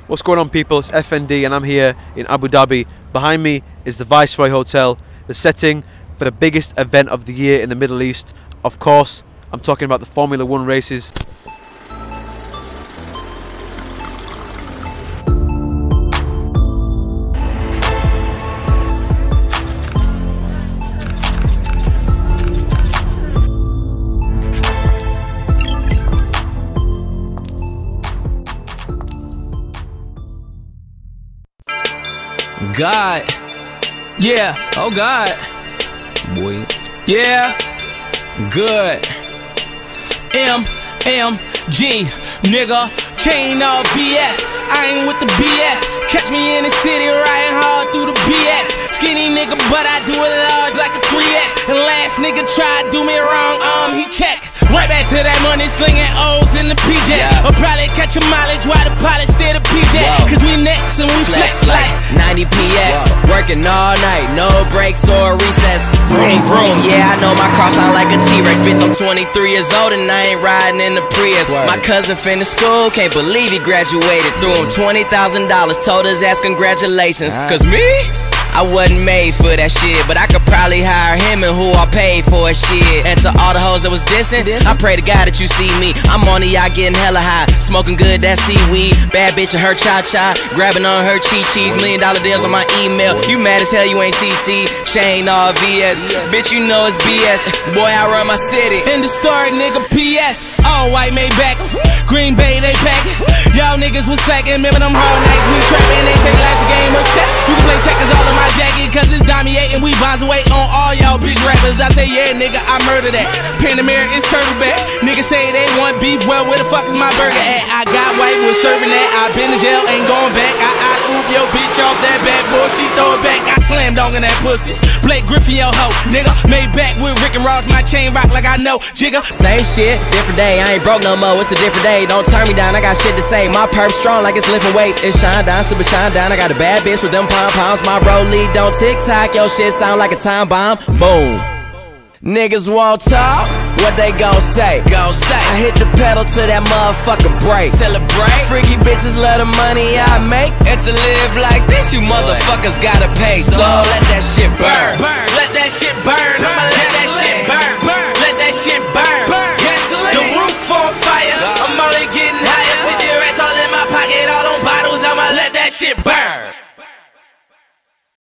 What's going on, people? It's FND and I'm here in Abu Dhabi. Behind me is the Viceroy Hotel, the setting for the biggest event of the year in the Middle East. Of course, I'm talking about the Formula 1 races. God, yeah, oh God, boy, yeah, good. MMG, nigga, chain off BS. I ain't with the BS. Catch me in the city riding hard through the BS. Skinny nigga, but I do it large like a 3X. And last nigga tried to do me wrong, he checked. Right back to that money, slinging O's in the PJ. I'll probably catch a mileage while the pilot steer the PJ. Cause we next and we flex like 90 PX. Working all night, no breaks or recess. Vroom, vroom. Yeah, I know my car sound like a T-Rex. Bitch, I'm 23 years old and I ain't riding in the Prius. My cousin finished school, can't believe he graduated. Threw him $20,000, told his ass congratulations. Cause me? I wasn't made for that shit, but I could probably hire him and who I paid for his shit. And to all the hoes that was dissing, I pray to God that you see me. I'm on the yacht getting hella high, smoking good, that seaweed. Bad bitch and her cha-cha, grabbing on her chi-chis. $1 million deals on my email. You mad as hell you ain't CC. Shane all VS, bitch you know it's BS. Boy I run my city. In the story, nigga, PS. All white Maybach, Green Bay they packin'. Y'all niggas was slacking, remember them hard nights we trappin'. They say life's a game of chess. You can play checkers all in my jacket, cause it's dominating. We bonds away on all y'all big rappers. I say yeah nigga, I murder that. Panamera is turtleback. Niggas say they want beef, well where the fuck is my burger at? I got white, was serving that. I been in jail, ain't going back. I oop your bitch off that back, boy, she throw it back. I slam dunk in that pussy. Blake Griffin your hoe, nigga. Made back with Rick and Ross, my chain rock like I know, jigga. Same shit, different day. I ain't broke no more, it's a different day. Don't turn me down, I got shit to say. My perp strong like it's lifting weights. It shine down, super shine down. I got a bad bitch with them pom-poms. My rollie don't tick-tock, your shit sound like a time bomb. Boom. Niggas won't talk, what they gon' say? I hit the pedal to that motherfucker break. Celebrate. Freaky bitches love the money I make. And to live like this, you motherfuckers gotta pay. So let that shit burn. Let that shit burn. I'ma let that shit burn. Let that shit burn. The roof on fire. I'm only getting higher. 50 rats all in my pocket. All them bottles. I'ma let that shit burn.